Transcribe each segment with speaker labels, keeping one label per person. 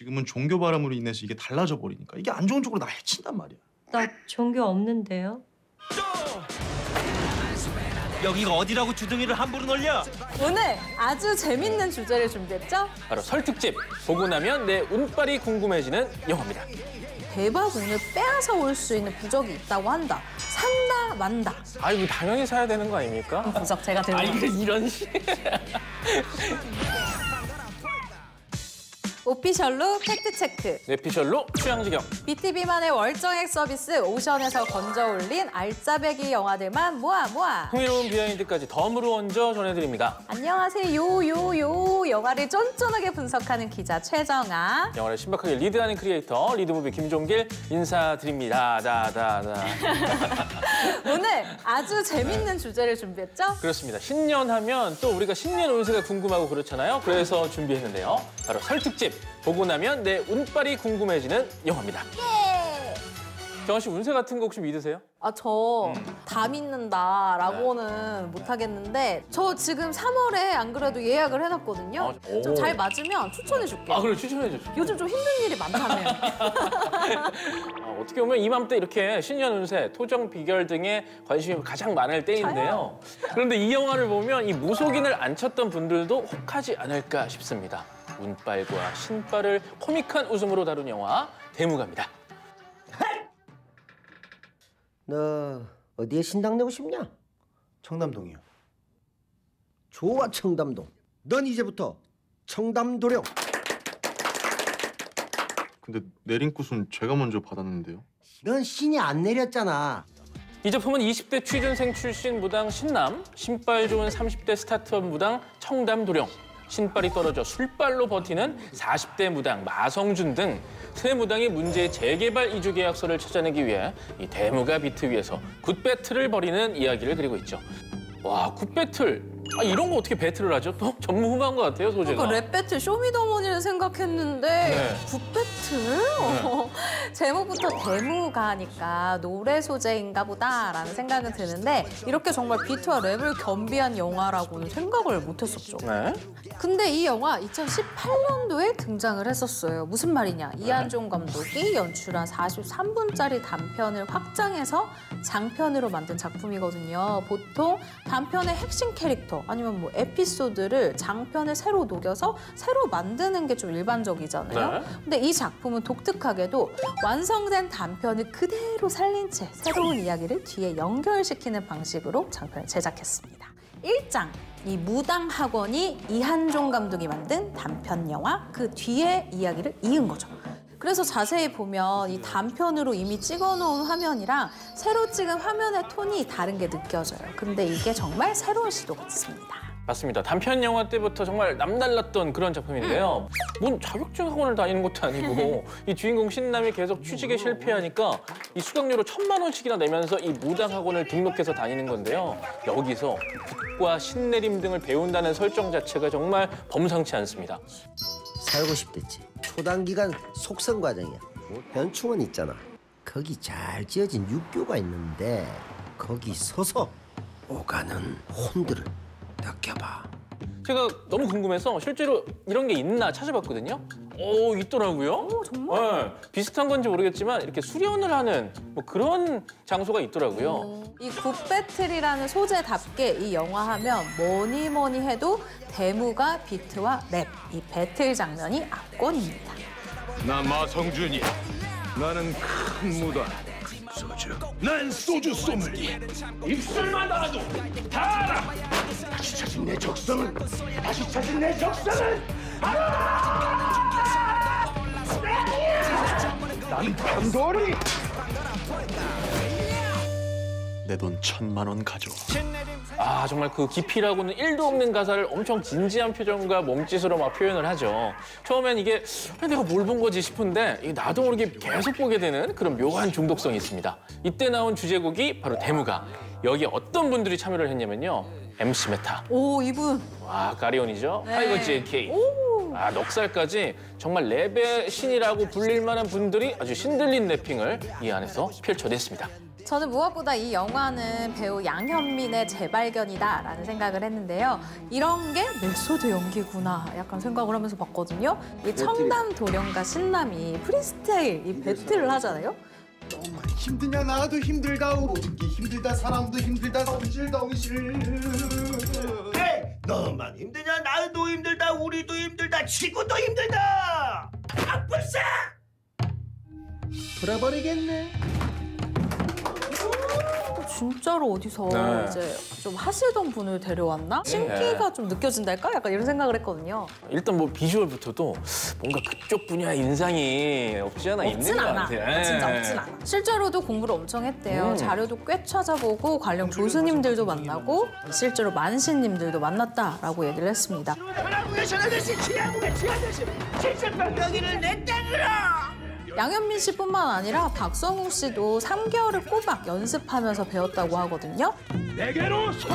Speaker 1: 지금은 종교 바람으로 인해서 이게 달라져 버리니까 이게 안 좋은 쪽으로 나 해친단 말이야.
Speaker 2: 나 종교 없는데요.
Speaker 3: 여기가 어디라고 주둥이를 함부로 놀려?
Speaker 4: 오늘 아주 재밌는 주제를 준비했죠?
Speaker 5: 바로 설 특집. 보고 나면 내 운빨이 궁금해지는 영화입니다.
Speaker 4: 대박 운을 빼앗아 올 수 있는 부적이 있다고 한다. 산다 만다.
Speaker 5: 아, 이거 당연히 사야 되는 거 아닙니까?
Speaker 4: 부적 제가 들고.
Speaker 5: 아, 이런 씨.
Speaker 4: 오피셜로 팩트체크.
Speaker 5: 뇌피셜로 취향저격.
Speaker 4: BTV만의 월정액 서비스 오션에서 건져 올린 알짜배기 영화들만 모아.
Speaker 5: 흥미로운 비하인드까지 덤으로 얹어 전해드립니다.
Speaker 4: 안녕하세요. 요 영화를 쫀쫀하게 분석하는 기자 최정아.
Speaker 5: 영화를 신박하게 리드하는 크리에이터 리드무비 김종길 인사드립니다.
Speaker 4: 오늘 아주 재밌는 주제를 준비했죠?
Speaker 5: 그렇습니다. 신년하면 또 우리가 신년 운세가 궁금하고 그렇잖아요. 그래서 준비했는데요. 바로 설 특집. 보고 나면 내 운빨이 궁금해지는 영화입니다. 정아 씨 운세 같은 거 혹시 믿으세요?
Speaker 4: 아, 저 다 믿는다라고는 못하겠는데 저 지금 3월에 안 그래도 예약을 해놨거든요.
Speaker 5: 오.
Speaker 4: 좀 잘 맞으면 추천해줄게요.
Speaker 5: 아, 그래 추천해 줘.
Speaker 4: 요즘 좀 힘든 일이 많다며.
Speaker 5: 어떻게 보면 이맘때 이렇게 신년 운세, 토정 비결 등에 관심이 가장 많을 때인데요. 그런데 이 영화를 보면 이 무속인을 안 쳤던 분들도 혹하지 않을까 싶습니다. 운빨과 신빨을 코믹한 웃음으로 다룬 영화 대무갑니다.
Speaker 6: 너 어디에 신당 내고 싶냐?
Speaker 1: 청담동이요.
Speaker 6: 좋아, 청담동. 넌 이제부터 청담도령.
Speaker 1: 근데 내린 꽃은 제가 먼저 받았는데요.
Speaker 6: 넌 신이 안 내렸잖아.
Speaker 5: 이 작품은 20대 취준생 출신 무당 신남, 신빨 좋은 30대 스타트업 무당 청담도령, 신빨이 떨어져 술빨로 버티는 40대 무당 마성준 등 세 무당이 문제의 재개발 이주 계약서를 찾아내기 위해 이 대무가 비트 위에서 굿배틀을 벌이는 이야기를 그리고 있죠. 와, 굿배틀. 아, 이런 거 어떻게 배틀을 하죠? 또 전무후무한 것 같아요, 소재가.
Speaker 4: 그러니까 랩 배틀 쇼미더머니를 생각했는데
Speaker 5: 네.
Speaker 4: 굿 배틀? 제목부터 대무가니까 노래 소재인가 보다라는 생각은 드는데 이렇게 정말 비트와 랩을 겸비한 영화라고는 생각을 못했었죠.
Speaker 5: 네.
Speaker 4: 근데 이 영화 2018년도에 등장을 했었어요. 무슨 말이냐. 이한종 감독이 연출한 43분짜리 단편을 확장해서 장편으로 만든 작품이거든요. 보통 단편의 핵심 캐릭터 아니면 뭐 에피소드를 장편에 새로 녹여서 새로 만드는 게 좀 일반적이잖아요.
Speaker 5: 네.
Speaker 4: 근데 이 작품은 독특하게도 완성된 단편을 그대로 살린 채 새로운 이야기를 뒤에 연결시키는 방식으로 장편을 제작했습니다. 1장, 이 무당학원이 이한종 감독이 만든 단편 영화 그 뒤에 이야기를 이은 거죠. 그래서 자세히 보면 이 단편으로 이미 찍어놓은 화면이랑 새로 찍은 화면의 톤이 다른 게 느껴져요. 근데 이게 정말 새로운 시도 같습니다.
Speaker 5: 맞습니다. 단편 영화 때부터 정말 남달랐던 그런 작품인데요. 뭔 자격증 학원을 다니는 것도 아니고 이 주인공 신남이 계속 취직에 실패하니까 이 수강료로 1,000만 원씩이나 내면서 이 무당 학원을 등록해서 다니는 건데요. 여기서 굿과 신내림 등을 배운다는 설정 자체가 정말 범상치 않습니다.
Speaker 6: 살고 싶댔지. 초단기간 속성 과정이야. 뭐 현충원 있잖아. 거기 잘 지어진 육교가 있는데 거기 서서 오가는 혼들을 느껴봐.
Speaker 5: 제가 너무 궁금해서 실제로 이런 게 있나 찾아봤거든요. 오, 있더라고요.
Speaker 4: 오, 정말?
Speaker 5: 네, 비슷한 건지 모르겠지만 이렇게 수련을 하는 뭐 그런 장소가 있더라고요.
Speaker 4: 이 굿배틀이라는 소재답게 이 영화 하면 뭐니 해도 대무가 비트와 랩, 이 배틀 장면이 압권입니다.
Speaker 7: 나 마성준이야. 나는 큰 무당. 소주. 난 소주 소믈리에. 입술만 닫아도 다 알아. 다시 찾은 내 적성은 알아. 난 판도리.
Speaker 1: 내 돈 1,000만 원 가져.
Speaker 5: 아, 정말 그 깊이라고는 1도 없는 가사를 엄청 진지한 표정과 몸짓으로 막 표현을 하죠. 처음엔 이게 내가 뭘 본 거지 싶은데 나도 모르게 계속 보게 되는 그런 묘한 중독성이 있습니다. 이때 나온 주제곡이 바로 대무가. 여기에 어떤 분들이 참여를 했냐면요. MC 메타.
Speaker 4: 오, 이분.
Speaker 5: 와, 가리온이죠.
Speaker 4: 네.
Speaker 5: 타이거 JK. 아, 넉살까지 정말 랩의 신이라고 불릴 만한 분들이 아주 신들린 래핑을 이 안에서 펼쳐냈습니다.
Speaker 4: 저는 무엇보다 이 영화는 배우 양현민의 재발견이다라는 생각을 했는데요. 이런 게 메소드 연기구나 약간 생각을 하면서 봤거든요. 이 청담 도령과 신남이 프리스타일 이 배틀을 하잖아요.
Speaker 1: 너만 힘드냐 나도 힘들다 오로듣기 힘들다 사람도 힘들다 덩실덩실.
Speaker 3: 너만 힘드냐 나도 힘들다 우리도 힘들다 지구도 힘들다. 아뿔싸.
Speaker 6: 돌아버리겠네.
Speaker 4: 진짜로 어디서
Speaker 5: 네.
Speaker 4: 이제 좀 하시던 분을 데려왔나? 신기가 좀 느껴진달까? 약간 이런 생각을 했거든요.
Speaker 5: 일단 뭐 비주얼부터도 뭔가 그쪽 분야 인상이 없지 않아 있는
Speaker 4: 없진
Speaker 5: 것
Speaker 4: 않아.
Speaker 5: 같아요.
Speaker 4: 진짜
Speaker 5: 예.
Speaker 4: 없진 않아. 실제로도 공부를 엄청 했대요. 자료도 꽤 찾아보고 관련 교수님들도 만나고 실제로 만신님들도 만났다라고 얘기를 했습니다. 양현민 씨뿐만 아니라 박성웅 씨도 3개월을 꼬박 연습하면서 배웠다고 하거든요.
Speaker 7: 내게로 서.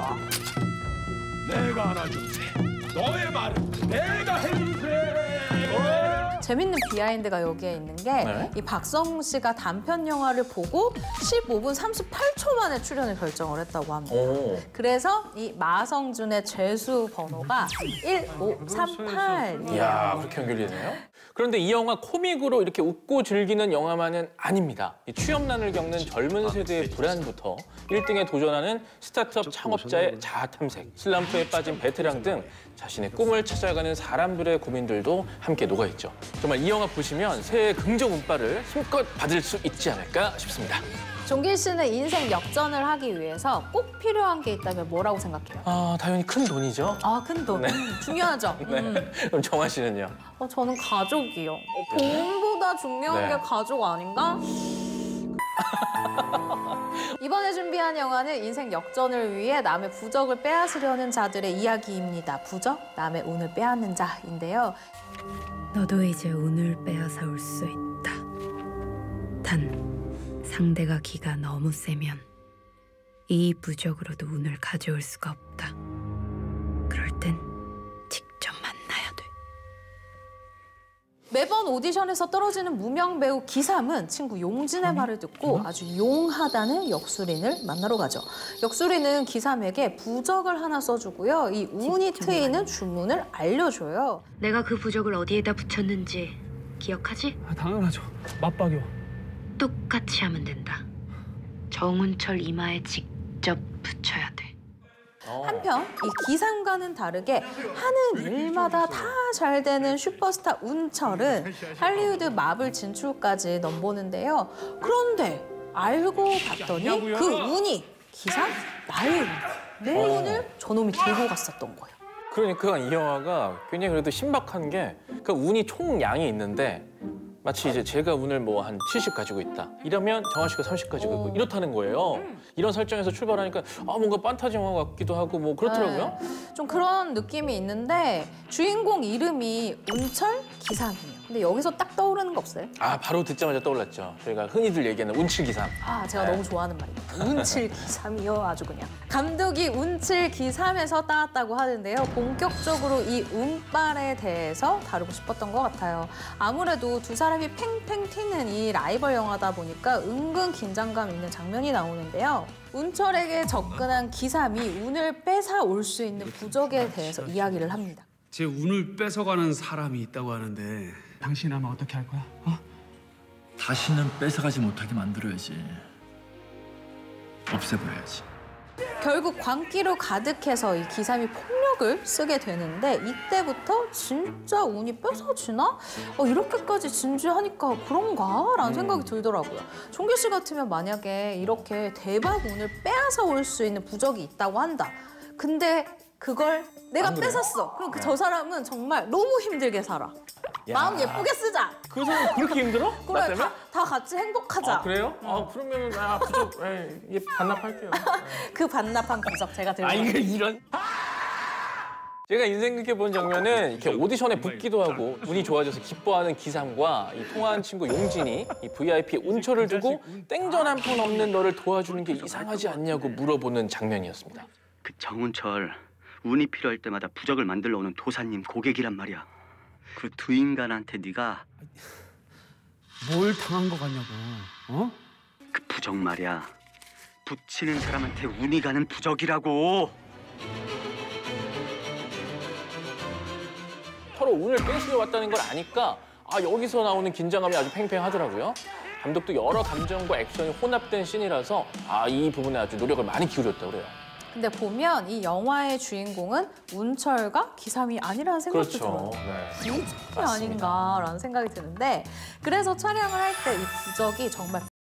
Speaker 7: 내가 알아줄세. 너의 말은 내가 해줄세.
Speaker 4: 재밌는 비하인드가 여기에 있는 게 이
Speaker 5: 네.
Speaker 4: 박성웅 씨가 단편 영화를 보고 15분 38초 만에 출연을 결정을 했다고 합니다.
Speaker 5: 오.
Speaker 4: 그래서 이 마성준의 죄수 번호가 1538이에요.
Speaker 5: 이야, 그렇게 연결되네요. 그런데 이 영화 코믹으로 이렇게 웃고 즐기는 영화만은 아닙니다. 이 취업난을 겪는 젊은 세대의 불안부터 1등에 도전하는 스타트업 창업자의 자아 탐색, 슬럼프에 빠진 베테랑 등 자신의 꿈을 찾아가는 사람들의 고민들도 함께 녹아있죠. 정말 이 영화 보시면 새해 긍정 운빨을 힘껏 받을 수 있지 않을까 싶습니다.
Speaker 4: 종길 씨는 인생 역전을 하기 위해서 꼭 필요한 게 있다면 뭐라고 생각해요?
Speaker 5: 아, 당연히 큰 돈이죠.
Speaker 4: 아, 큰 돈. 중요하죠.
Speaker 5: 네. 그럼 정아 씨는요?
Speaker 4: 저는 가족이요. 돈보다 중요한
Speaker 5: 네.
Speaker 4: 게 가족 아닌가? 이번에 준비한 영화는 인생 역전을 위해 남의 부적을 빼앗으려는 자들의 이야기입니다. 부적, 남의 운을 빼앗는 자인데요.
Speaker 8: 너도 이제 운을 빼앗아올 수 있다. 단 상대가 기가 너무 세면 이 부적으로도 운을 가져올 수가 없다. 그럴 땐 직접 만나야 돼.
Speaker 4: 매번 오디션에서 떨어지는 무명 배우 기삼은 친구 용진의 말을 듣고 아주 용하다는 역술인을 만나러 가죠. 역술인은 기삼에게 부적을 하나 써주고요. 이 운이 트이는 주문을 알려줘요.
Speaker 8: 내가 그 부적을 어디에다 붙였는지 기억하지?
Speaker 9: 당연하죠. 맞박이요.
Speaker 8: 똑같이 하면 된다. 정운철 이마에 직접 붙여야 돼.
Speaker 4: 한편 이 기삼과는 다르게 하는 일마다 다 잘 되는 슈퍼스타 운철은 할리우드 마블 진출까지 넘보는데요. 그런데 알고 봤더니 그 운이 기삼 나의 운. 내 운을 저놈이 들고 갔었던 거예요.
Speaker 5: 그러니까 이 영화가 굉장히 그래도 신박한 게 그 운이 총 양이 있는데 마치 이제 제가 운을 뭐 한 70 가지고 있다. 이러면 정아 씨가 30 가지고 있고 이렇다는 거예요. 이런 설정에서 출발하니까 뭔가 판타지 영화 같기도 하고 뭐 그렇더라고요.
Speaker 4: 네, 좀 그런 느낌이 있는데 주인공 이름이 운철 기삼이에요. 근데 여기서 딱 떠오르는 거 없어요?
Speaker 5: 아, 바로 듣자마자 떠올랐죠. 저희가 흔히들 얘기하는 운칠기삼.
Speaker 4: 제가 너무 좋아하는 말입니다. 운칠 기삼이요, 아주 그냥. 감독이 운칠 기삼에서 따왔다고 하는데요. 본격적으로 이 운빨에 대해서 다루고 싶었던 것 같아요. 아무래도 두 사람이 팽팽 튀는 이 라이벌 영화다 보니까 은근 긴장감 있는 장면이 나오는데요. 운철에게 접근한 기삼이 운을 뺏어 올 수 있는 부적에 대해서 이야기를 합니다.
Speaker 9: 제 운을 뺏어가는 사람이 있다고 하는데 당신이라면 어떻게 할 거야?
Speaker 10: 다시는 뺏어가지 못하게 만들어야지. 없애버려야지.
Speaker 4: 결국 광기로 가득해서 이 기삼이 폭력을 쓰게 되는데 이때부터 진짜 운이 뺏어지나? 이렇게까지 진지하니까 그런가? 라는 생각이 들더라고요. 종길 씨 같으면 만약에 이렇게 대박 운을 빼앗아 올 수 있는 부적이 있다고 한다. 근데 그걸 내가 뺏었어. 그럼 저 사람은 정말 너무 힘들게 살아. 마음 예쁘게 쓰자.
Speaker 5: 그 사람 그렇게 힘들어? 나
Speaker 4: 그래,
Speaker 5: 때문에?
Speaker 4: 다 같이 행복하자.
Speaker 5: 아, 그래요? 그러면 부적 예, 반납할게요.
Speaker 4: 그 반납한 부적 제가 들고
Speaker 5: 이거 이런. 제가 인생 깊게 본 장면은 이렇게 오디션에 붙기도 하고 운이 좋아져서 기뻐하는 기삼과 이 통화한 친구 용진이 이 VIP 운철을 두고 땡전 한 푼 없는 너를 도와주는 게 이상하지 않냐고 물어보는 장면이었습니다.
Speaker 11: 그 정운철 운이 필요할 때마다 부적을 만들러 오는 도사님 고객이란 말이야. 그 두 인간한테 네가
Speaker 9: 뭘 당한 거 같냐고.
Speaker 11: 그 부적 말이야. 붙이는 사람한테 운이 가는 부적이라고.
Speaker 5: 서로 운을 뺏으려 왔다는 걸 아니까 여기서 나오는 긴장감이 아주 팽팽하더라고요. 감독도 여러 감정과 액션이 혼합된 씬이라서 이 부분에 아주 노력을 많이 기울였다고 그래요.
Speaker 4: 근데 보면 이 영화의 주인공은 운철과 기삼이 아니라는 생각도
Speaker 5: 그렇죠.
Speaker 4: 들어요.
Speaker 5: 네.
Speaker 4: 이게 아닌가라는 생각이 드는데 그래서 촬영을 할 때 이 부적이 정말